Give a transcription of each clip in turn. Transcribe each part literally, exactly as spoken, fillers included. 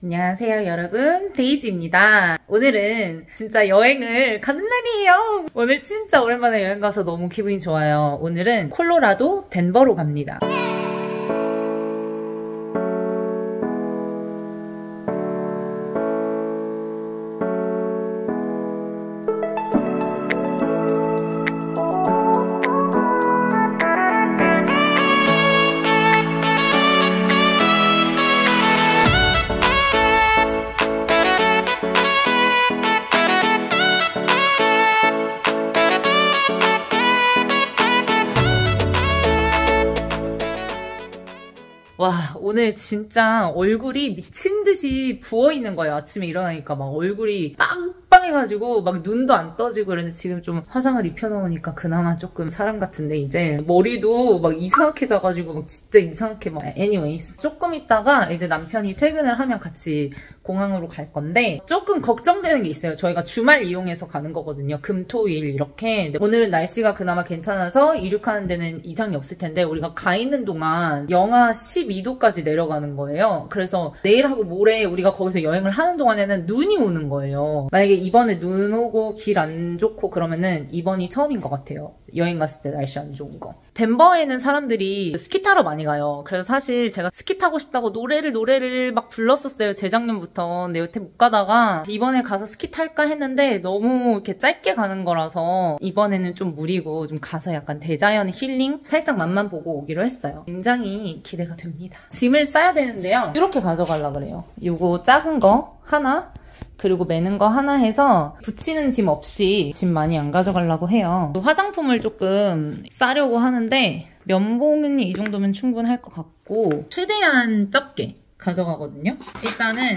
안녕하세요 여러분, 데이지입니다. 오늘은 진짜 여행을 가는 날이에요. 오늘 진짜 오랜만에 여행 가서 너무 기분이 좋아요. 오늘은 콜로라도 덴버로 갑니다. 와, 오늘 진짜 얼굴이 미친듯이 부어있는 거예요. 아침에 일어나니까 막 얼굴이 빵빵해가지고 막 눈도 안 떠지고. 그런데 지금 좀 화장을 입혀놓으니까 그나마 조금 사람 같은데, 이제 머리도 막 이상하게 져가지고 막 진짜 이상하게 막 anyways. 조금 있다가 이제 남편이 퇴근을 하면 같이 공항으로 갈 건데 조금 걱정되는 게 있어요. 저희가 주말 이용해서 가는 거거든요. 금, 토, 일 이렇게. 오늘은 날씨가 그나마 괜찮아서 이륙하는 데는 이상이 없을 텐데, 우리가 가 있는 동안 영하 십이 도까지 내려가는 거예요. 그래서 내일하고 모레 우리가 거기서 여행을 하는 동안에는 눈이 오는 거예요. 만약에 이번에 눈 오고 길 안 좋고 그러면은 이번이 처음인 것 같아요. 여행 갔을 때 날씨 안 좋은 거. 덴버에는 사람들이 스키 타러 많이 가요. 그래서 사실 제가 스키 타고 싶다고 노래를 노래를 막 불렀었어요. 재작년부터. 근데 여태 못 가다가 이번에 가서 스키 탈까 했는데 너무 이렇게 짧게 가는 거라서 이번에는 좀 무리고 좀 가서 약간 대자연 힐링 살짝 맛만 보고 오기로 했어요. 굉장히 기대가 됩니다. 짐을 싸야 되는데요. 이렇게 가져가려고 그래요. 요거 작은 거 하나, 그리고 매는 거 하나 해서 붙이는 짐 없이 짐 많이 안 가져가려고 해요. 화장품을 조금 싸려고 하는데 면봉은 이 정도면 충분할 것 같고 최대한 적게 가져가거든요. 일단은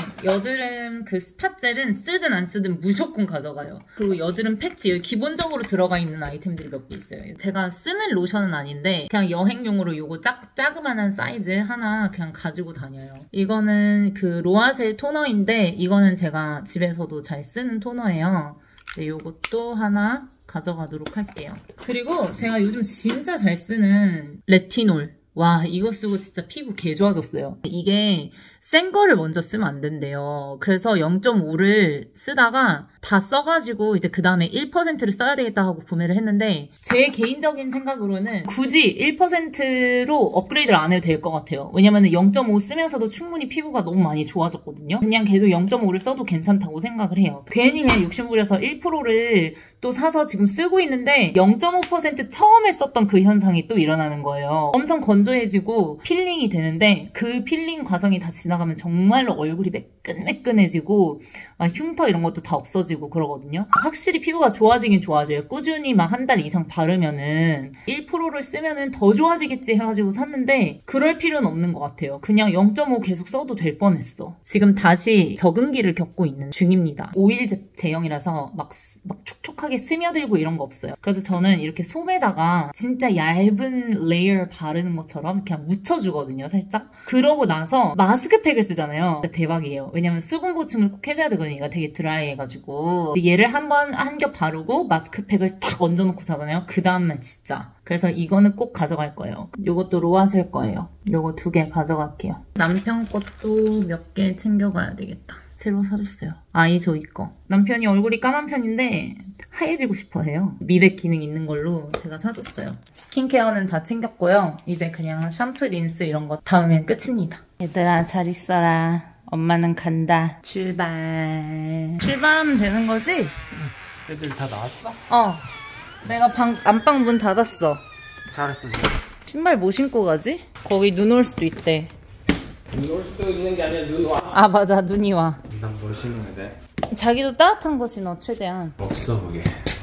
여드름 그 스팟젤은 쓰든 안 쓰든 무조건 가져가요. 그리고 여드름 패치, 여기 기본적으로 들어가 있는 아이템들이 몇 개 있어요. 제가 쓰는 로션은 아닌데 그냥 여행용으로 요거 작, 자그만한 사이즈 하나 그냥 가지고 다녀요. 이거는 그 로아셀 토너인데 이거는 제가 집에서도 잘 쓰는 토너예요. 네, 요것도 하나 가져가도록 할게요. 그리고 제가 요즘 진짜 잘 쓰는 레티놀. 와, 이거 쓰고 진짜 피부 개 좋아졌어요. 이게 센 거를 먼저 쓰면 안 된대요. 그래서 영 점 오를 쓰다가 다 써가지고 이제 그 다음에 일 퍼센트를 써야 되겠다 하고 구매를 했는데, 제 개인적인 생각으로는 굳이 일 퍼센트로 업그레이드를 안 해도 될 것 같아요. 왜냐면 영 점 오 쓰면서도 충분히 피부가 너무 많이 좋아졌거든요. 그냥 계속 영 점 오를 써도 괜찮다고 생각을 해요. 괜히 그냥 욕심부려서 일 퍼센트를 또 사서 지금 쓰고 있는데 영 점 오 퍼센트 처음에 썼던 그 현상이 또 일어나는 거예요. 엄청 건조해지고 필링이 되는데 그 필링 과정이 다 지나가면 정말로 얼굴이 매끈매끈해지고 막 흉터 이런 것도 다 없어지고 그러거든요. 확실히 피부가 좋아지긴 좋아져요. 꾸준히 막 한 달 이상 바르면은 일 퍼센트를 쓰면은 더 좋아지겠지 해가지고 샀는데 그럴 필요는 없는 것 같아요. 그냥 영 점 오 계속 써도 될 뻔했어. 지금 다시 적응기를 겪고 있는 중입니다. 오일 제형이라서 막, 막 촉촉하게 스며들고 이런 거 없어요. 그래서 저는 이렇게 솜에다가 진짜 얇은 레이어 바르는 것처럼 그냥 묻혀주거든요, 살짝. 그러고 나서 마스크팩을 쓰잖아요. 진짜 대박이에요. 왜냐면 수분 보충을 꼭 해줘야 되거든요. 얘가 되게 드라이해가지고. 얘를 한번 한 겹 바르고 마스크팩을 탁 얹어놓고 자잖아요. 그 다음날 진짜. 그래서 이거는 꼭 가져갈 거예요. 요것도 로아셀 거예요. 요거 두 개 가져갈게요. 남편 것도 몇 개 챙겨가야 되겠다. 새로 사줬어요. 아이조이 거. 남편이 얼굴이 까만 편인데 하얘지고 싶어 해요. 미백 기능 있는 걸로 제가 사줬어요. 스킨케어는 다 챙겼고요. 이제 그냥 샴푸, 린스 이런 거 닿으면 끝입니다. 얘들아 잘 있어라. 엄마는 간다. 출발. 출발하면 되는 거지? 응. 애들 다 나왔어? 어. 내가 방, 안방 문 닫았어. 잘했어, 잘했어. 신발 뭐 신고 가지? 거기 눈 올 수도 있대. 눈 올 수도 있는 게 아니라 눈 와. 아 맞아, 눈이 와. 난 뭘 신어야 돼? 자기도 따뜻한 거 신어, 최대한. 없어, 그게.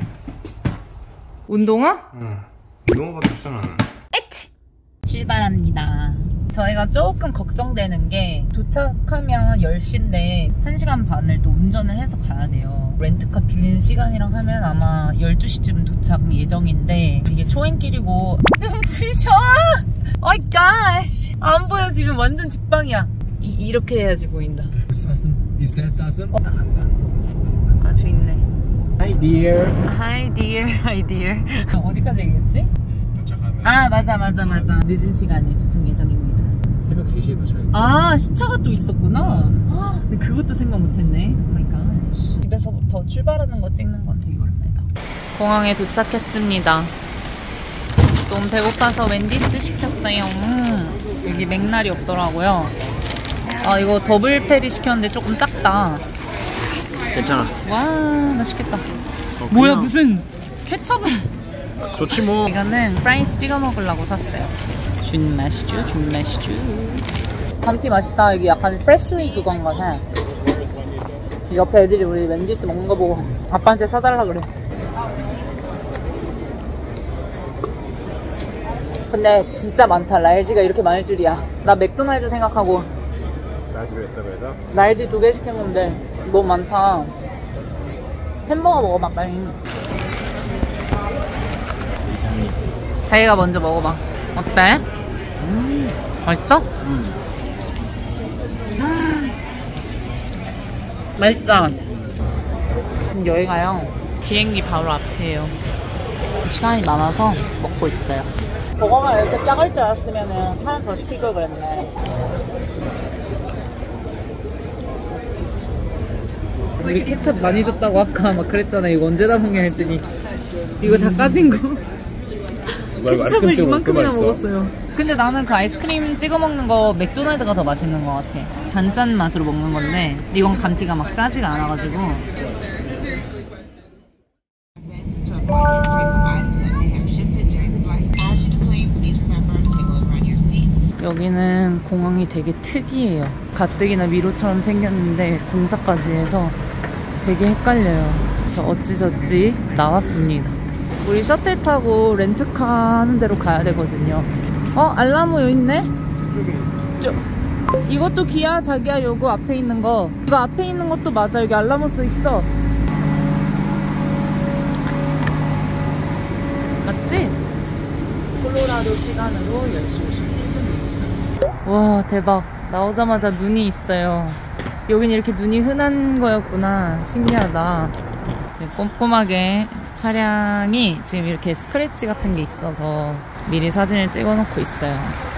운동화? 응. 운동화밖에 없어, 나는. 에치! 출발합니다. 저희가 조금 걱정되는 게 도착하면 열 시인데 한 시간 반을 또 운전을 해서 가야 돼요. 렌트카 빌리는 시간이랑 하면 아마 열두 시쯤 도착 예정인데 이게 초행길이고 눈 부셔! Oh gosh! 안 보여, 지금 완전 직방이야. 이, 이렇게 해야지 보인다. 사슴? Is that 사슴? 어. 나간다. 아주 있네. Hi dear. Hi dear, hi dear. 어디까지 얘기했지? 도착하면. 아 맞아 맞아 맞아. 늦은 시간에 도착 예정입니다. 새벽 세 시에 도착. 아 시차가 또 있었구나. 헉, 그것도 생각 못했네. 오마이갓. 집에서부터 출발하는 거 찍는 건 되게 오랜만이다. 공항에 도착했습니다. 너무 배고파서 웬디스 시켰어요. 음, 여기 맥날이 없더라고요. 아, 이거 더블 페리 시켰는데 조금 작다. 괜찮아. 와, 맛있겠다. 어, 뭐야, 그냥 무슨 케첩을. 좋지 뭐. 이거는 프라이스 찍어 먹으려고 샀어요. 준 맛이죠, 준 맛이죠. 감튀 맛있다. 여기 약간 프레쉬리 그건 같아. 옆에 애들이 우리 웬디스 먹는 거 보고 아빠한테 사달라 그래. 근데 진짜 많다. 라일지가 이렇게 많을 줄이야. 나 맥도날드 생각하고 라지로 했다고 해서? 라일지 두 개 시켰는데 너무 많다. 햄버거 먹어봐 빨리. 자기가 먼저 먹어봐. 어때? 음, 맛있어? 음. 음. 맛있다. 여기가요 비행기 바로 앞이에요. 시간이 많아서 먹고 있어요. 버거가 이렇게 작을 줄 알았으면 하나 더 시킬 걸 그랬네. 우리 케첩 많이 줬다고 아까 막 그랬잖아. 이거 언제 다 먹냐 했더니 이거 다 까진 거. 케첩을 이만큼이나 먹었어요. 근데 나는 그 아이스크림 찍어 먹는 거 맥도날드가 더 맛있는 것 같아. 단짠 맛으로 먹는 건데 이건 감튀가 막 짜지가 않아가지고. 여기는 공항이 되게 특이해요. 가뜩이나 미로처럼 생겼는데 공사까지 해서 되게 헷갈려요. 그래서 어찌저찌 나왔습니다. 우리 셔틀 타고 렌트카 하는 데로 가야 되거든요. 어? 알라모 여기 있네? 저, 이것도 기아 자기야. 요거 앞에 있는 거. 이거 앞에 있는 것도 맞아. 여기 알라모 써있어. 맞지? 콜로라도 시간으로 열 시 오십칠 분입니다. 와 대박. 나오자마자 눈이 있어요. 여긴 이렇게 눈이 흔한 거였구나. 신기하다. 꼼꼼하게 차량이 지금 이렇게 스크래치 같은 게 있어서 미리 사진을 찍어 놓고 있어요.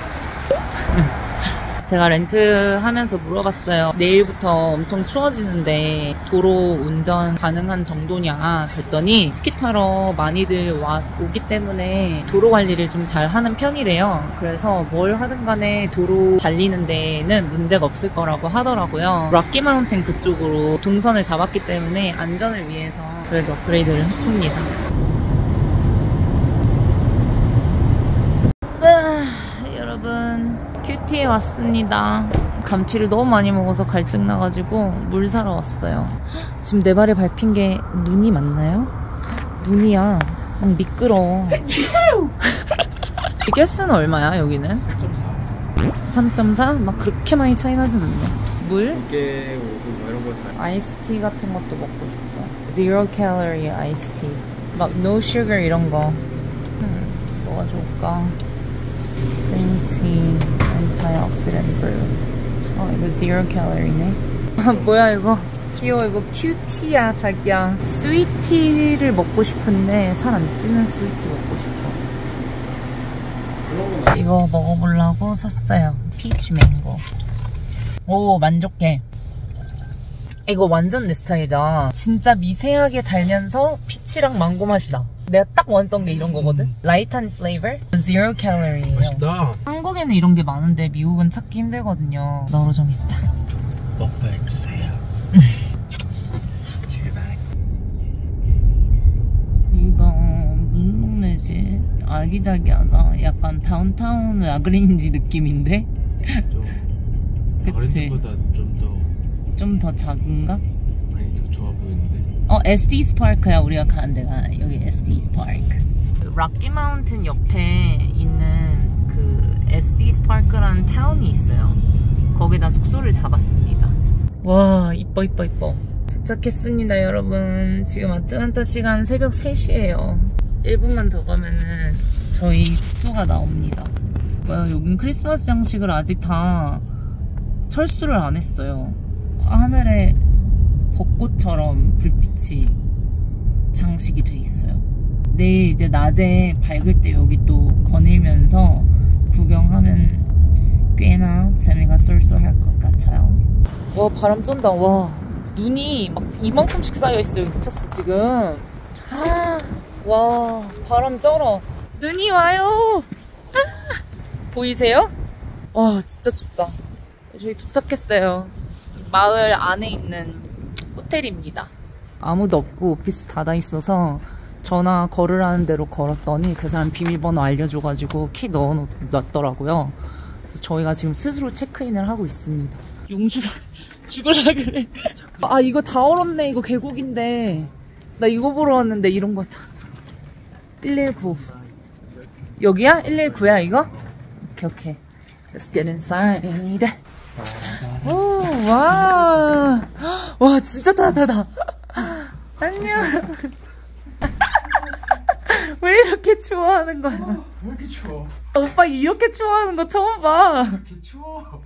제가 렌트하면서 물어봤어요. 내일부터 엄청 추워지는데 도로 운전 가능한 정도냐 그랬더니 스키 타러 많이들 와, 오기 때문에 도로 관리를 좀 잘 하는 편이래요. 그래서 뭘 하든 간에 도로 달리는 데는 문제가 없을 거라고 하더라고요. 락키 마운틴 그쪽으로 동선을 잡았기 때문에 안전을 위해서 그래도 업그레이드를 했습니다. 아, 여러분 큐티에 왔습니다. 감튀를 너무 많이 먹어서 갈증 나가지고 물 사러 왔어요. 지금 내 발에 밟힌 게 눈이 맞나요? 눈이야. 막 미끄러워. 가스는 얼마야 여기는? 삼 점 사? 막 그렇게 많이 차이 나진 않네. 물? 두개 오고 뭐 이런 거 사. 아이스티 같은 것도 먹고 싶다. Zero calorie 아이스티. 막 no sugar 이런 거. 음, 뭐가 좋을까? Green tea, antioxidant brew. 어, 이거 zero calorie네. 아, 뭐야 이거? 귀여워. 이거 큐티야 자기야. 스위티를 먹고 싶은데 살 안 찌는 스위티 먹고 싶어. 이거 먹어보려고 샀어요. 피치 맹고. 오, 만족해. 이거 완전 내 스타일이다. 진짜 미세하게 달면서 피치랑 망고 맛이 나. 내가 딱 원했던 게 이런 거거든? 라이트한 플레이버? Zero calorie. 맛있다. 한국에는 이런 게 많은데 미국은 찾기 힘들거든요. 너로정했다. 먹어주세요. 이거 무슨 동네지? 아기자기하다. 약간 다운타운 아그린지 느낌인데? 좀 아그린지보다 좀 더 좀 더 작은가? 아니 더 좋아 보이는데. 어, 에스디 스파크야. 우리가 가는 데가 여기 에스디 스파크. 락키 마운틴 옆에 있는 그 에스디 스파크라는 타운이 있어요. 거기다 숙소를 잡았습니다. 와, 이뻐 이뻐 이뻐. 도착했습니다 여러분. 지금 아틀란타 시간 새벽 세 시예요 일 분만 더 가면은 저희 숙소가 나옵니다. 뭐야, 여긴 크리스마스 장식을 아직 다 철수를 안 했어요. 하늘에 벚꽃처럼 불빛이 장식이 돼 있어요. 내일 이제 낮에 밝을 때 여기 또 거닐면서 구경하면 꽤나 재미가 쏠쏠할 것 같아요. 와 바람 쩐다. 와 눈이 막 이만큼씩 쌓여있어요. 미쳤어 지금. 와 바람 쩔어. 눈이 와요. 보이세요? 와 진짜 춥다. 저희 도착했어요. 마을 안에 있는 호텔입니다. 아무도 없고 오피스 닫아 있어서 전화 걸으라는 대로 걸었더니 그 사람 비밀번호 알려줘가지고 키 넣어놨더라고요. 그래서 저희가 지금 스스로 체크인을 하고 있습니다. 용주가 죽을라 그래. 아 이거 다 얼었네. 이거 계곡인데 나 이거 보러 왔는데 이런 거 다. 일일구 여기야? 일일구야 이거? 오케이 오케이. Let's get inside. 오, 와, 와 진짜 따뜻하다. 안녕. 왜 이렇게 추워하는 거야? 어, 왜 이렇게 추워? 오빠 이렇게 추워하는 거 처음 봐. 이렇게 추워.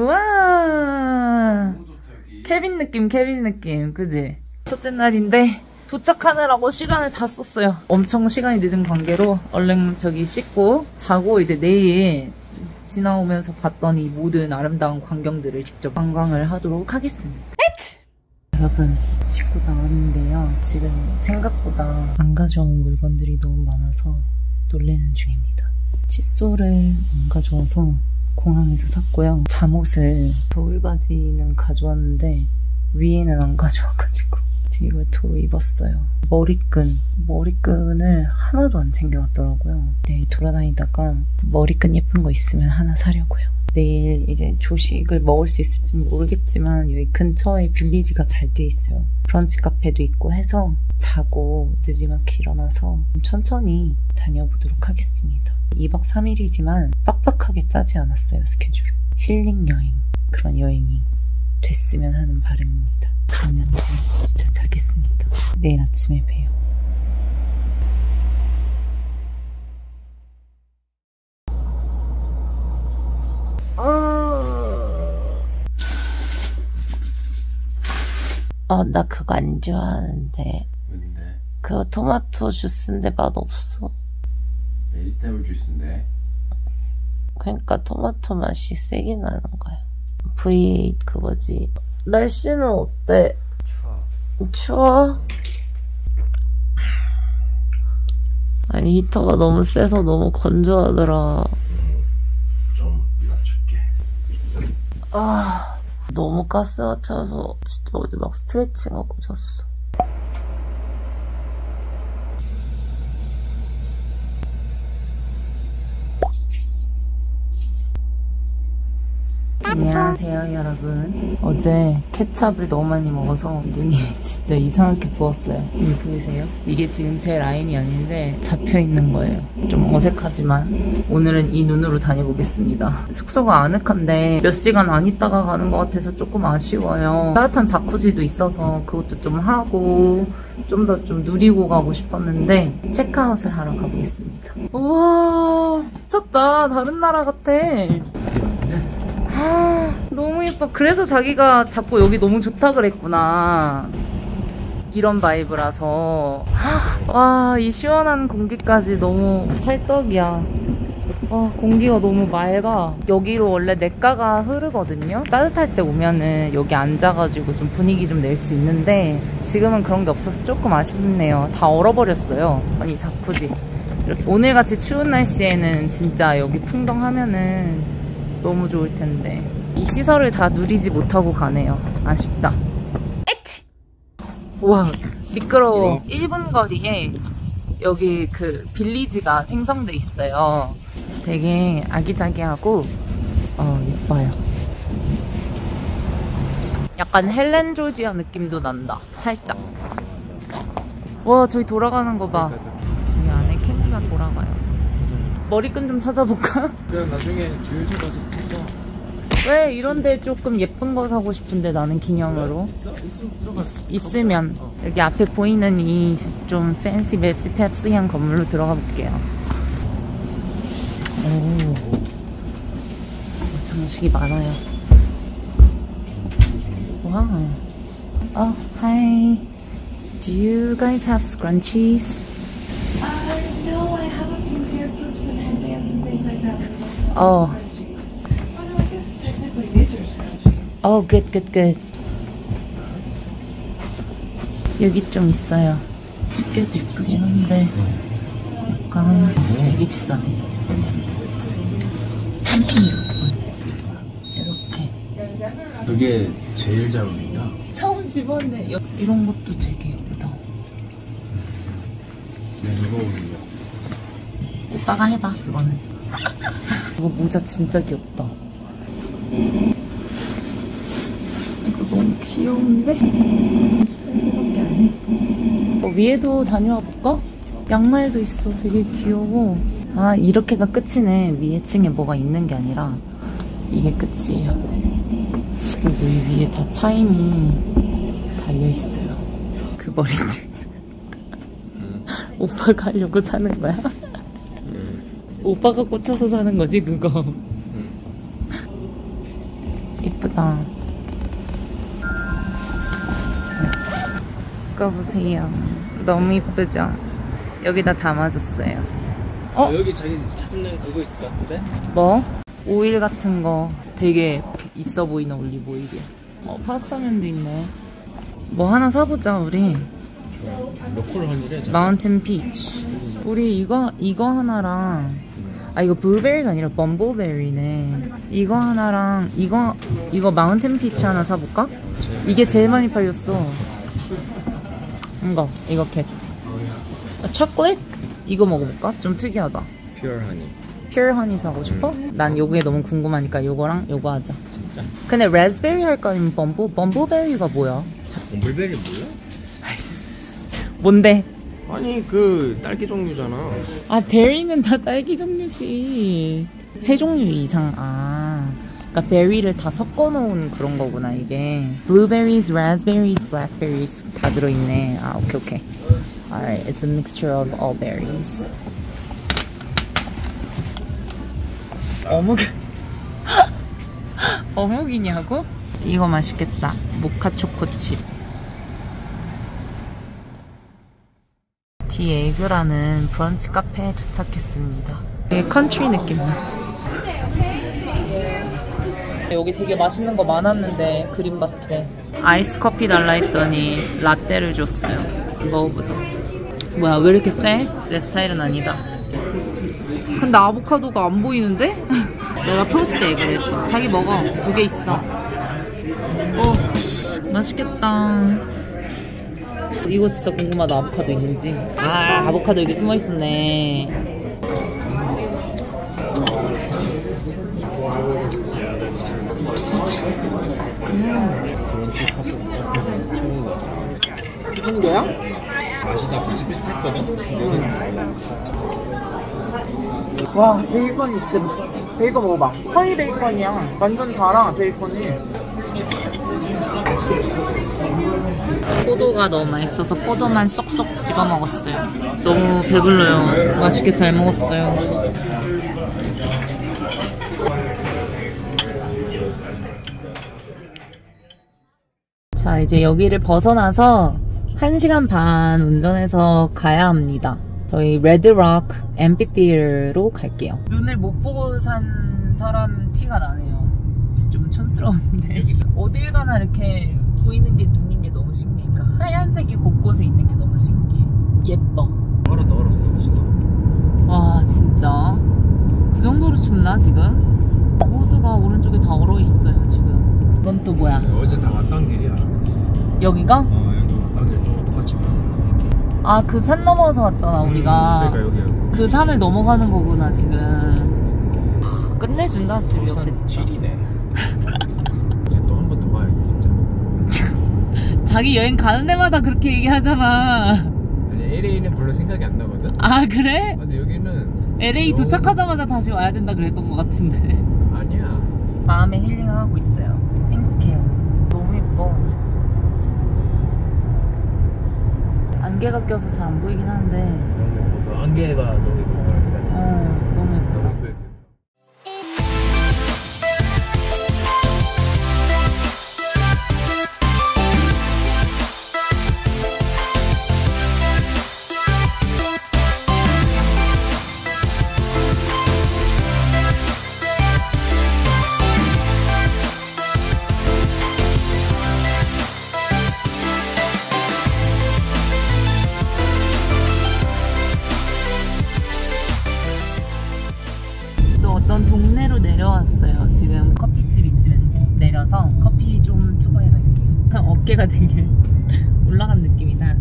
우와. 너무 좋다 여기. 케빈 느낌, 케빈 느낌, 그지? 첫째 날인데 도착하느라고 시간을 다 썼어요. 엄청 시간이 늦은 관계로 얼른 저기 씻고 자고 이제 내일 지나오면서 봤더니 모든 아름다운 광경들을 직접 관광을 하도록 하겠습니다. 여러분 씻고 나왔는데요. 지금 생각보다 안 가져온 물건들이 너무 많아서 놀래는 중입니다. 칫솔을 안 가져와서 공항에서 샀고요. 잠옷을 겨울바지는 가져왔는데 위에는 안 가져와가지고 지금 이걸 도로 입었어요. 머리끈 머리끈을 하나도 안 챙겨왔더라고요. 내일 돌아다니다가 머리끈 예쁜 거 있으면 하나 사려고요. 내일 이제 조식을 먹을 수 있을지는 모르겠지만 여기 근처에 빌리지가 잘 돼 있어요. 브런치 카페도 있고 해서 자고 늦지막히 일어나서 천천히 다녀보도록 하겠습니다. 이박 삼일이지만 빡빡하게 짜지 않았어요. 스케줄을. 힐링 여행 그런 여행이 됐으면 하는 바람입니다. 그러면 이제 진짜 자겠습니다. 내일 아침에 봬요. 어, 나 그거 안 좋아하는데. 뭔데? 그거 토마토 주스인데 맛없어. 베지터블 주스인데. 그러니까 토마토 맛이 세게 나는 거야. 브이 그거지. 날씨는 어때? 추워. 추워? 아니 히터가 너무 세서 너무 건조하더라. 좀 낮출게. 아 너무 가스가 차서 진짜 어제 막 스트레칭하고 잤어. 안녕하세요 여러분. 어제 케찹을 너무 많이 먹어서 눈이 진짜 이상하게 부었어요. 여기 보이세요? 이게 지금 제 라인이 아닌데 잡혀있는 거예요. 좀 어색하지만 오늘은 이 눈으로 다녀보겠습니다. 숙소가 아늑한데 몇 시간 안 있다가 가는 것 같아서 조금 아쉬워요. 따뜻한 자쿠지도 있어서 그것도 좀 하고 좀 더 좀 누리고 가고 싶었는데 체크아웃을 하러 가보겠습니다. 우와 미쳤다. 다른 나라 같아. 아, 너무 예뻐. 그래서 자기가 자꾸 여기 너무 좋다 그랬구나. 이런 바이브라서. 와, 이 시원한 공기까지 너무 찰떡이야. 와, 공기가 너무 맑아. 여기로 원래 냇가가 흐르거든요. 따뜻할 때 오면은 여기 앉아가지고 좀 분위기 좀 낼 수 있는데 지금은 그런 게 없어서 조금 아쉽네요. 다 얼어버렸어요. 아니 자쿠지. 이렇게 오늘같이 추운 날씨에는 진짜 여기 풍덩하면은 너무 좋을 텐데 이 시설을 다 누리지 못하고 가네요. 아쉽다. 에치! 우와 미끄러워. 일 분 거리에 여기 그 빌리지가 생성돼 있어요. 되게 아기자기하고 어 예뻐요. 약간 헬렌 조지아 느낌도 난다. 살짝. 와 저기 돌아가는 거 봐. 저기 안에 캔디가 돌아가요. 머리끈 좀 찾아볼까? 그럼 나중에 주유소 가서 타서. 왜 이런데 조금 예쁜 거 사고 싶은데 나는 기념으로. 있어? 있어? 들어가. 있, 있으면 어. 여기 앞에 보이는 이 좀 팬시 맵시 펩시한 건물로 들어가 볼게요. 오 장식이 많아요. 와. Oh hi. Do you guys have scrunchies? Uh, no, I have a few hair clips and headbands and things like that. Oh. Scrunchies. Oh, good, good, good. 여기 좀 있어요. 집게도 이쁘긴 한데 약간 되게 비싸네. 삼십육 분 이렇게. 그게 제일 잘 어울린다. 처음 집었네. 이런 것도 되게 예쁘다. 네, 누가 어울려? 오빠가 해봐 그거는. 이거 모자 진짜 귀엽다. 이거 너무 귀여운데? 이거밖에 안 해. 어, 위에도 다녀와 볼까? 양말도 있어. 되게 귀여워. 아, 이렇게가 끝이네. 위에 층에 뭐가 있는 게 아니라 이게 끝이에요. 그리고 이 위에 다 차임이 달려있어요. 그 머리는 응. 오빠가 하려고 사는 거야? 응. 오빠가 꽂혀서 사는 거지 그거. 응. 예쁘다. 이거 보세요. 너무 예쁘죠? 여기다 담아줬어요. 어? 아, 여기 자기 찾는 그거 있을 것 같은데? 뭐? 오일 같은 거 되게 있어 보이는 올리브 오일이야. 어, 파스타면도 있네. 뭐 하나 사보자 우리. 로컬 허니래. 마운틴 피치. 우리 이거 이거 하나랑, 아 이거 블루베리가 아니라 범블베리네. 이거 하나랑 이거 이거 마운틴 피치 하나 사볼까? 이게 제일 많이 팔렸어. 이거 이거 캣. 아, 초콜릿? 이거 먹어볼까? 좀 특이하다. 퓨어 허니. 퓨어 허니 사고 싶어? 음. 난 요게 너무 궁금하니까 요거랑 요거 하자. 진짜? 근데 라즈베리 할까 아니면 범블 범블베리가 뭐야? 범블베리 뭐야? 아이씨. 뭔데? 아니 그 딸기 종류잖아. 아, 베리는 다 딸기 종류지. 세 종류 이상. 아, 그러니까 베리를 다 섞어 놓은 그런 거구나 이게. Blueberries, raspberries, blackberries 다 들어있네. 아, 오케이 오케이. Alright, it's a mixture of all berries. 어묵. 어묵이냐고? 이거 맛있겠다. 모카 초코칩. 디에그라는 브런치 카페에 도착했습니다. 되게 컨트리 느낌이야. 여기 되게 맛있는 거 많았는데 그림 봤을 때 아이스 커피 달라 했더니 라떼를 줬어요. 먹어보자. 뭐야, 왜 이렇게 세? 내 스타일은 아니다. 근데 아보카도가 안 보이는데? 내가 토스트 에그를 했어. 자기 먹어. 두 개 있어. 어, 맛있겠다. 이거 진짜 궁금하다. 아보카도 있는지. 아, 아보카도 여기 숨어 있었네. 브런치 카페에서 처음 거. 이 정도야? 맛이 다 비슷비슷했거든? 와, 베이컨이 진짜. 베이컨 먹어봐. 허니 베이컨이야. 완전 달아, 베이컨이. 포도가 너무 맛있어서 포도만 쏙쏙 집어 먹었어요. 너무 배불러요. 맛있게 잘 먹었어요. 자, 이제 여기를 벗어나서 한 시간 반 운전해서 가야 합니다. 저희 레드록 앰피티어로 갈게요. 눈을 못 보고 산 사람 티가 나네요. 좀 촌스러운데. 어딜 가나 이렇게 보이는 게 눈인 게 너무 신기해. 그러니까 하얀색이 곳곳에 있는 게 너무 신기해. 예뻐. 얼었다 얼었어 호수가. 와, 진짜 그 정도로 춥나 지금? 호수가 오른쪽에 다 얼어있어요 지금. 이건 또 뭐야? 어제 다 왔던 길이야. 여기가? 어, 여기 왔던 길 좀 똑같이 가. 아, 그 산 넘어서 왔잖아 우리가. 음, 그러니까 여기 그 산을 넘어가는 거구나 지금. 하, 끝내준다 지금 옆에 진짜. 칠이네. 이제 또 한 번 더 가야겠 진짜. 자기 여행 가는 데마다 그렇게 얘기하잖아. 아니 엘에이는 별로 생각이 안 나거든? 아, 그래? 근데 여기는 엘에이 너무... 도착하자마자 다시 와야 된다 그랬던 것 같은데. 아니야. 마음의 힐링을 하고 있어요. 행복해요. 너무 예뻐. 안개가 껴서 잘 안 보이긴 한데. 너무 안개가 너무 예쁜 거야. 어, 너무 예쁘다. 어깨가 되게 올라간 느낌이다.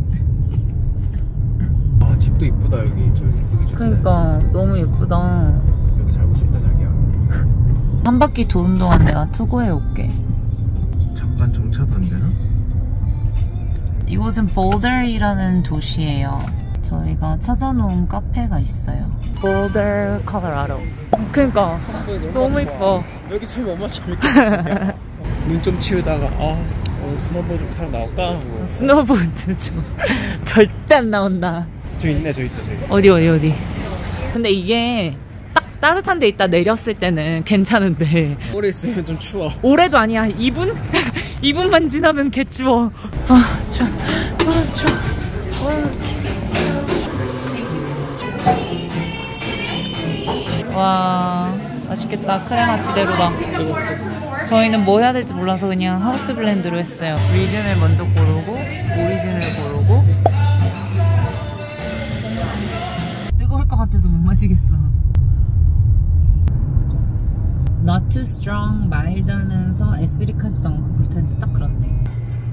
아 집도 이쁘다 여기. 저 여기 좀 그러니까 너무 예쁘다. 여기 살고 싶다 자기야. 한 바퀴 도는 동안 내가 투고해 올게. 잠깐 정차도 안 되나? 이곳은 볼더이라는 도시예요. 저희가 찾아놓은 카페가 있어요. 볼더, 콜로라도. 그러니까 너무 이뻐. 여기 살면 얼마나 재밌겠다. 눈 좀 치우다가 아 어, 스노보드 좀 타러 나올까 하고. 스노보드 좀 절대 안 나온다. 저 있네 저 있다 저기. 어디 어디 어디. 근데 이게 딱 따뜻한 데 있다 내렸을 때는 괜찮은데 오래 있으면 좀 추워. 올해도 아니야. 이 분? 이 분만 지나면 개 추워. 아 추워. 아 추워. 와, 와 맛있겠다. 크레마 지대로다. 저희는 뭐 해야 될지 몰라서 그냥 하우스 블렌드로 했어요. 리즌을 먼저 고르고 오리진을 고르고. 뜨거울 것 같아서 못 마시겠어. Not too strong, 마일드하면서 에스릭하지도 않고 그렇다는데 딱 그렇네.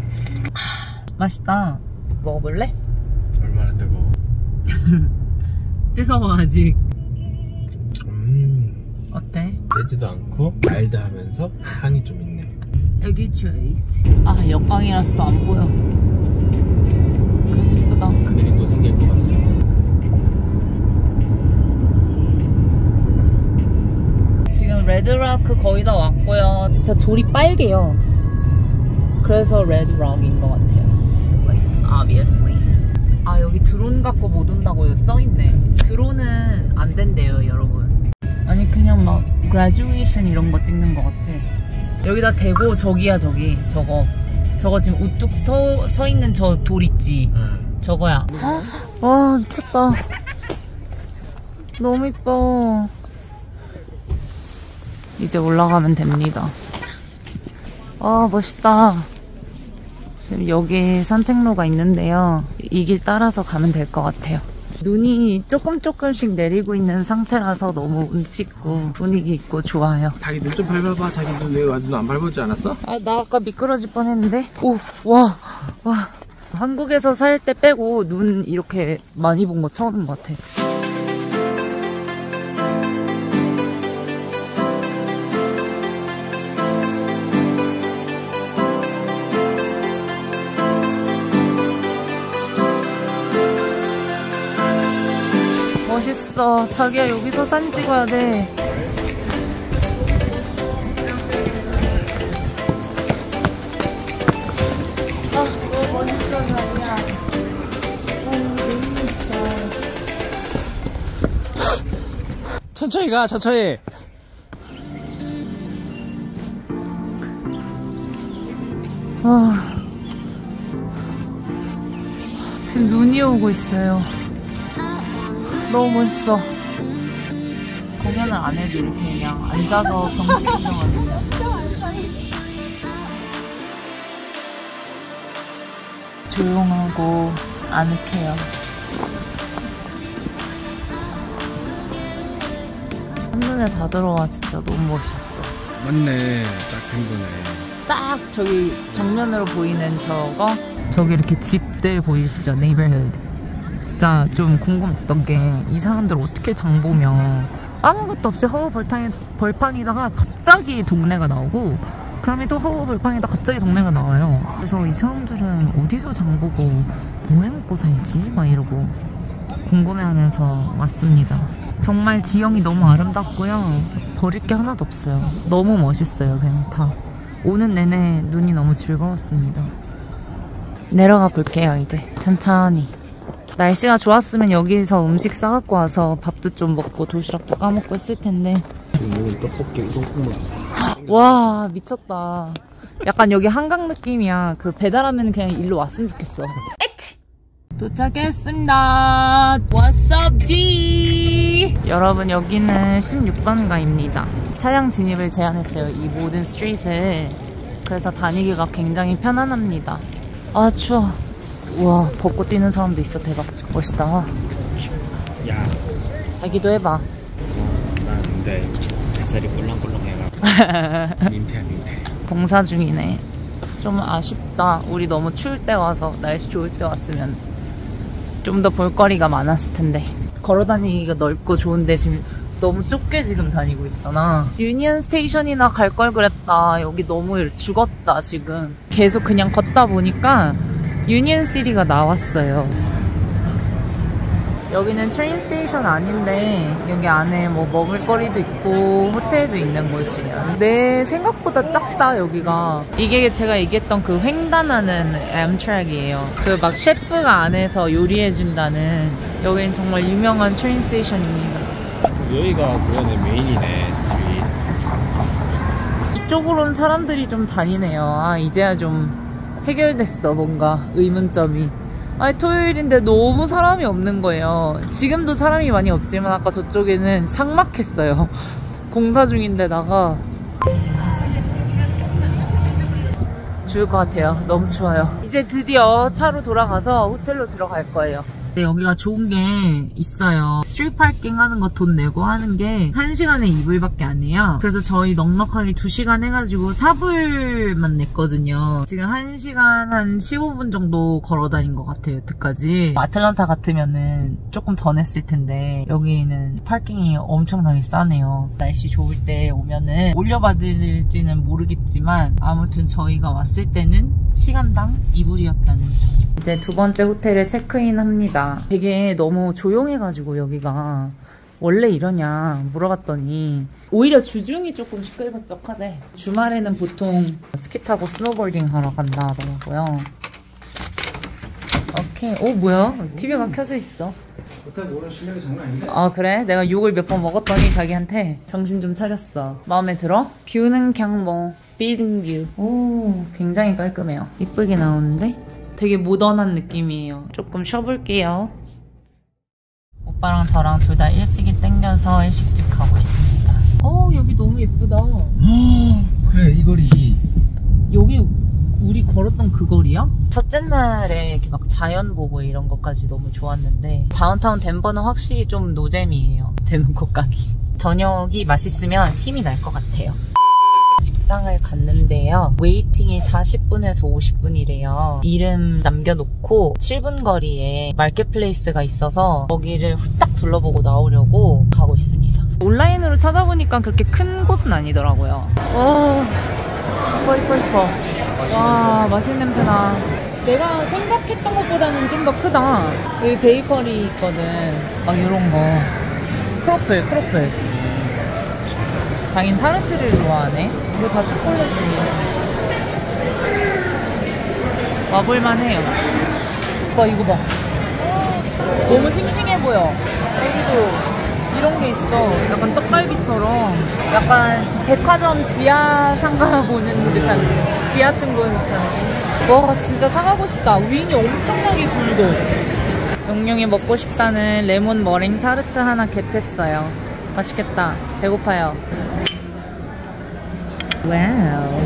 맛있다. 먹어볼래? 얼마나 뜨거워? 뜨거워 아직. 음 어때? 세지도 않고 마일드하면서 향이 좀 있네. 애기 초이스. 아 역광이라서 또 안 보여. 그래도 이쁘다. 그늘이 또 생길 것 같아. 지금 레드로크 거의 다 왔고요. 진짜 돌이 빨개요. 그래서 레드록인 것 같아요. Like, obviously. 아 여기 드론 갖고 못 온다고 써있네. 드론은 안 된대요 여러분. 아니 그냥 막 graduation 이런 거 찍는 것 같아. 여기다 대고 저기야 저기 저거 저거 지금 우뚝 서, 서 있는 저 돌 있지? 응. 저거야. 와 미쳤다. 너무 이뻐. 이제 올라가면 됩니다. 아 멋있다. 여기 산책로가 있는데요. 이 길 따라서 가면 될 것 같아요. 눈이 조금 조금씩 내리고 있는 상태라서 너무 운치있고 분위기 있고 좋아요. 자기 눈 좀 밟아봐. 자기 눈 왜 눈 안 밟아주지 않았어? 아, 나 아까 미끄러질 뻔했는데. 오, 와, 와. 한국에서 살 때 빼고 눈 이렇게 많이 본 거 처음인 것 같아. 멋있어. 자기야 여기서 사진 찍어야 돼. 아 너무 멋있어 자기야. 천천히 가 천천히. 와 지금 눈이 오고 있어요. 너무 멋있어. 공연을 안 해도 이렇게 그냥 앉아서 경치 구경하는. 조용하고 아늑해요. 한눈에 다 들어와. 진짜 너무 멋있어. 맞네. 딱 된 거네. 딱 저기 정면으로 보이는 저거 저기 이렇게 집들 보이시죠? 네이버후드. 진짜 좀 궁금했던 게 이 사람들 어떻게 장 보면 아무것도 없이 허허 벌판이, 벌판이다가 갑자기 동네가 나오고 그 다음에 또 허허 벌판이다 갑자기 동네가 나와요. 그래서 이 사람들은 어디서 장 보고 뭐 해먹고 살지? 막 이러고 궁금해하면서 왔습니다. 정말 지형이 너무 아름답고요. 버릴 게 하나도 없어요. 너무 멋있어요. 그냥 다 오는 내내 눈이 너무 즐거웠습니다. 내려가 볼게요. 이제 천천히. 날씨가 좋았으면 여기서 음식 싸갖고 와서 밥도 좀 먹고 도시락도 까먹고 했을 텐데. 지금 먹은 떡볶이 우동국물. 와 미쳤다. 약간 여기 한강 느낌이야. 그 배달하면 그냥 일로 왔으면 좋겠어. 에치! 도착했습니다. What's up, D? 여러분 여기는 십육 번가입니다. 차량 진입을 제한했어요. 이 모든 스트릿을. 그래서 다니기가 굉장히 편안합니다. 아 추워. 우와 벚꽃 뛰는 사람도 있어. 대박 멋있다. 야 자기도 해봐. 어, 난 근데 뱃살이 꼴랑꼴랑해가지고 민폐야 민폐. 봉사 중이네. 좀 아쉽다. 우리 너무 추울 때 와서 날씨 좋을 때 왔으면 좀 더 볼거리가 많았을 텐데. 걸어다니기가 넓고 좋은데 지금 너무 좁게 지금 다니고 있잖아. 유니언 스테이션이나 갈 걸 그랬다. 여기 너무 죽었다 지금. 계속 그냥 걷다 보니까 유니언 시티가 나왔어요. 여기는 트레인 스테이션 아닌데 여기 안에 뭐 먹을거리도 있고 호텔도 있는 곳이에요. 내 생각보다 작다 여기가. 이게 제가 얘기했던 그 횡단하는 엠트랙이에요. 그 막 셰프가 안에서 요리해준다는. 여기는 정말 유명한 트레인 스테이션입니다. 여기가 그거네, 메인이네, 스트릿. 이쪽으로는 사람들이 좀 다니네요. 아, 이제야 좀 해결됐어, 뭔가 의문점이. 아니, 토요일인데 너무 사람이 없는 거예요. 지금도 사람이 많이 없지만 아까 저쪽에는 삭막했어요. 공사 중인데다가 추울 것 같아요. 너무 추워요. 이제 드디어 차로 돌아가서 호텔로 들어갈 거예요. 네, 여기가 좋은 게 있어요. 스트리트 파킹 하는 거 돈 내고 하는 게 한 시간에 이 불밖에 안 해요. 그래서 저희 넉넉하게 두 시간 해가지고 사 불만 냈거든요. 지금 한 시간 한 십오 분 정도 걸어 다닌 것 같아요, 여태까지. 아틀란타 같으면은 조금 더 냈을 텐데 여기는 파킹이 엄청나게 싸네요. 날씨 좋을 때 오면은 올려받을지는 모르겠지만 아무튼 저희가 왔을 때는 시간당 이 불이었다는 점. 이제 두 번째 호텔에 체크인 합니다. 되게 너무 조용해가지고 여기가 원래 이러냐 물어봤더니 오히려 주중이 조금 시끌벅적하대. 주말에는 보통 스키 타고 스노보딩 하러 간다 하더라고요. 오케이. 오, 뭐야? 티비가 켜져 있어. 호텔 오늘 실력이 장난 아닌데? 아, 그래? 내가 욕을 몇 번 먹었더니 자기한테 정신 좀 차렸어. 마음에 들어? 뷰는 그냥 뭐 빌딩 뷰. 오, 굉장히 깔끔해요. 이쁘게 나오는데? 되게 모던한 느낌이에요. 조금 쉬어볼게요. 오빠랑 저랑 둘 다 일식이 땡겨서 일식집 가고 있습니다. 어, 여기 너무 예쁘다. 그래, 이 거리. 여기 우리 걸었던 그 거리야? 첫째 날에 이렇게 막 자연 보고 이런 것까지 너무 좋았는데 다운타운 덴버는 확실히 좀 노잼이에요. 대놓고 가기. 저녁이 맛있으면 힘이 날 것 같아요. 식당을 갔는데요. 웨이팅이 사십 분에서 오십 분이래요. 이름 남겨놓고 칠 분 거리에 마켓플레이스가 있어서 거기를 후딱 둘러보고 나오려고 가고 있습니다. 온라인으로 찾아보니까 그렇게 큰 곳은 아니더라고요. 오, 이뻐 이뻐 이뻐. 와, 맛있는 냄새 나. 내가 생각했던 것보다는 좀 더 크다. 여기 베이커리 있거든. 막 이런 거. 크로플, 크로플. 자긴 타르트를 좋아하네. 이거 다 초콜릿이에요. 와볼만 해요. 와, 이거 봐. 너무 싱싱해 보여. 여기도 이런 게 있어. 약간 떡갈비처럼. 약간 백화점 지하 상가 보는 듯한, 지하층 보는 듯한. 와, 진짜 사가고 싶다. 윙이 엄청나게 굵고. 용용이 먹고 싶다는 레몬 머랭 타르트 하나 겟했어요. 맛있겠다. 배고파요. 와우.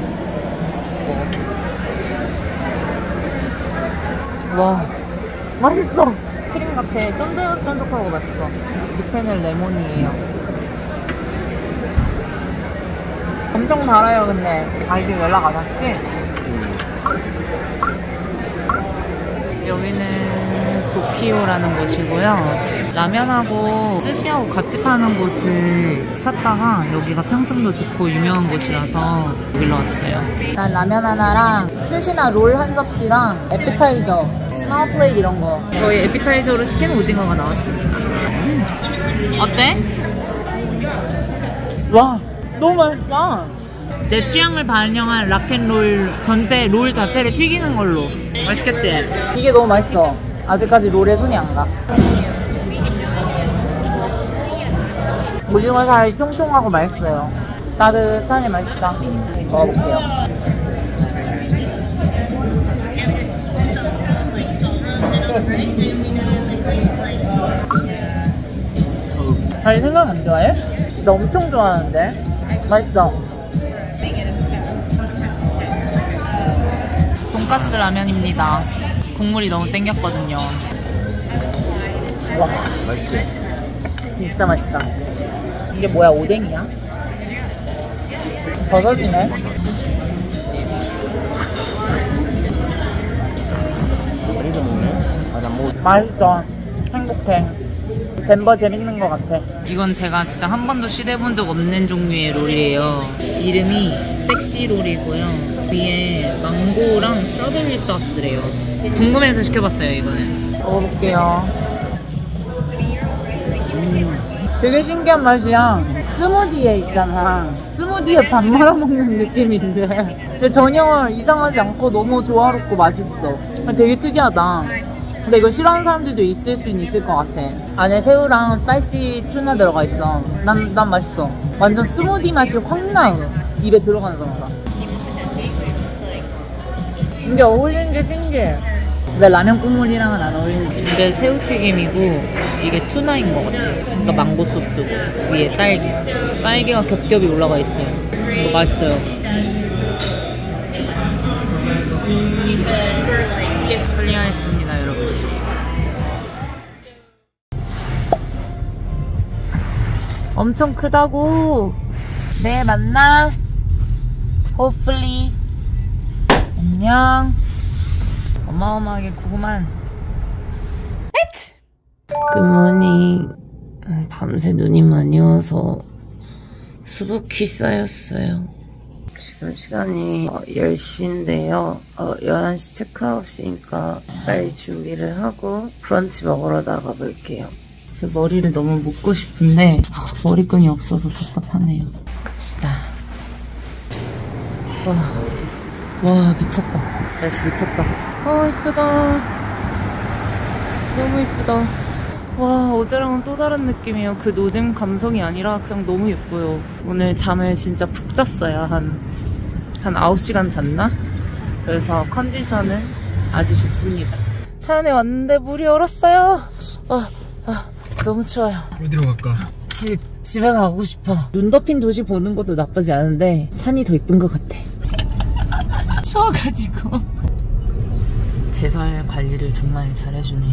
와, 맛있어. 크림 같아. 쫀득쫀득하고 맛있어. 밑에는 레몬이에요. 엄청 달아요. 근데 아이들 연락 안 왔지? 여기는 도키오라는 곳이고요. 라면하고 스시하고 같이 파는 곳을 찾다가 여기가 평점도 좋고 유명한 곳이라서 여기로 왔어요. 난 라면 하나랑 스시나 롤 한 접시랑 에피타이저, 스마일 플레이트 이런 거. 저희 에피타이저로 시킨 오징어가 나왔습니다. 음. 어때? 와, 너무 맛있다. 내 취향을 반영한 락앤롤 전체 롤 자체를 튀기는 걸로. 맛있겠지? 이게 너무 맛있어. 아직까지 롤에 손이 안 가. 오징어 살이 통통하고 맛있어요. 따뜻하니 맛있다. 먹어볼게요. 자기 생각 안 좋아해? 나 엄청 좋아하는데. 맛있어. 돈가스 라면입니다. 국물이 너무 땡겼거든요. 와, 맛있지? 진짜 맛있다. 이게 뭐야, 오뎅이야? 버섯이네. 맛있어. 행복해. 덴버 재밌는 것 같아. 이건 제가 진짜 한 번도 시도해본 적 없는 종류의 롤이에요. 이름이 섹시 롤이고요. 위에 망고랑 스트로베리 소스래요. 궁금해서 시켜봤어요, 이거는. 먹어볼게요. 음, 되게 신기한 맛이야. 스무디에 있잖아. 스무디에 밥 말아먹는 느낌인데 근데 전혀 이상하지 않고 너무 조화롭고 맛있어. 되게 특이하다. 근데 이거 싫어하는 사람들도 있을 수는 있을 것 같아. 안에 새우랑 스파이시 투나 들어가 있어. 난, 난 맛있어. 완전 스무디 맛이 확 나. 입에 들어가자마자. 이게 어울리는 게 신기해. 근데 라면 국물이랑은 안 어울리는. 이게 새우튀김이고 이게 투나인 것 같아. 그러니까 망고 소스고 위에 딸기. 딸기가 겹겹이 올라가 있어요. 이거 맛있어요. 클리어했습니다, 여러분. 엄청 크다고. 네, 만나. Hopefully. 안녕. 어마어마하게 크구만. 굿모닝. 밤새 눈이 많이 와서 수북히 쌓였어요. 지금 시간이 열 시인데요. 어, 열한 시 체크아웃이니까 빨리 준비를 하고 브런치 먹으러 나가볼게요. 제 머리를 너무 묶고 싶은데 아, 머리끈이 없어서 답답하네요. 갑시다. 와, 와 미쳤다. 날씨 미쳤다. 아 이쁘다. 너무 이쁘다. 와 어제랑은 또 다른 느낌이에요. 그 노잼 감성이 아니라 그냥 너무 예뻐요. 오늘 잠을 진짜 푹 잤어요. 한, 한 아홉 시간 잤나? 그래서 컨디션은 아주 좋습니다. 차 안에 왔는데 물이 얼었어요. 아, 아, 너무 추워요. 어디로 갈까? 집, 집에 가고 싶어. 눈 덮인 도시 보는 것도 나쁘지 않은데 산이 더 이쁜 것 같아. 추워가지고. 제설 관리를 정말 잘해주네.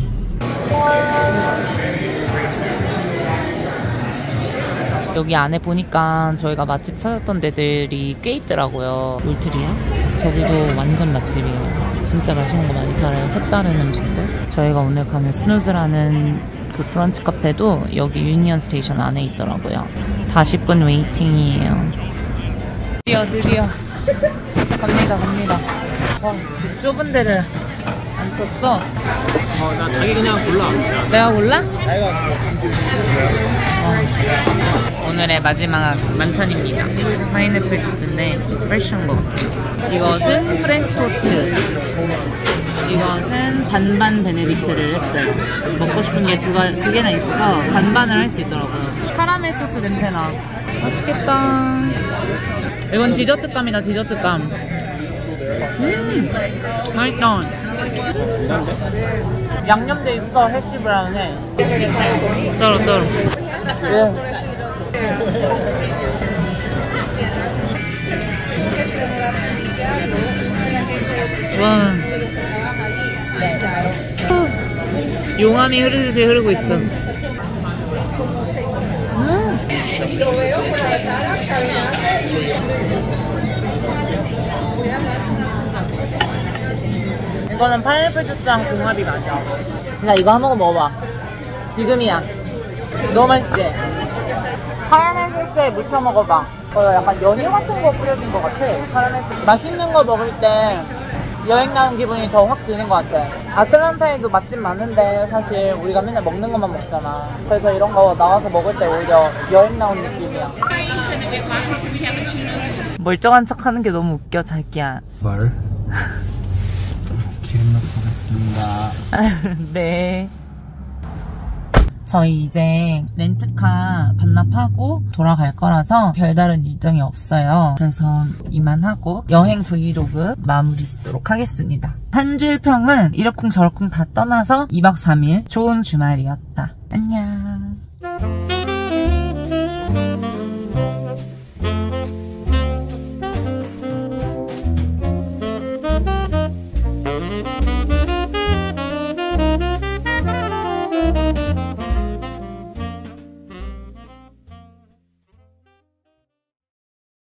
여기 안에 보니까 저희가 맛집 찾았던 데들이 꽤 있더라고요. 울트리아? 저기도 완전 맛집이에요. 진짜 맛있는 거 많이 팔아요. 색다른 음식들. 저희가 오늘 가는 스누즈라는 그 브런치 카페도 여기 유니언 스테이션 안에 있더라고요. 사십 분 웨이팅이에요. 드디어 드디어 갑니다 갑니다. 와, 그 좁은 데를 안 쳤어. 어, 나 자기 그냥 골라. 내가 골라? 자기가 어. 오늘의 마지막 만찬입니다. 파인애플 주스인데 프레쉬한 것 같아요. 이것은 프렌치 토스트. 이것은 반반 베네딕트를 했어요. 먹고 싶은 게 두 두 개나 있어서 반반을 할 수 있더라고요. 카라멜 소스 냄새나. 맛있겠다. 이건 디저트감이다, 디저트감. 음, 맛있다. 양념돼 있어, 해시 브라운에. 쩔어, 쩔어. 예. 와. 용암이 흐르듯이 흐르고 있어. 음. 이거는 파인애플 주스랑 궁합이 맞아. 진짜 이거 한 모금 먹어봐. 지금이야. 너무 맛있지? 카라멜 소스에 묻혀 먹어봐. 어, 약간 연유 같은 거 뿌려진 것 같아. 카라멜 소스. 맛있는 거 먹을 때 여행 나온 기분이 더 확 드는 것 같아. 아틀란타에도 맛집 많은데 사실 우리가 맨날 먹는 것만 먹잖아. 그래서 이런 거 나와서 먹을 때 오히려 여행 나온 느낌이야. 멀쩡한 척 하는 게 너무 웃겨, 자기야. 뭘? 기름 넣고 가겠습니다. 네. 저희 이제 렌트카 반납하고 돌아갈 거라서 별다른 일정이 없어요. 그래서 이만하고 여행 브이로그 마무리 짓도록 하겠습니다. 한 주일 평은 이러쿵저러쿵 다 떠나서 이박 삼일 좋은 주말이었다. 안녕.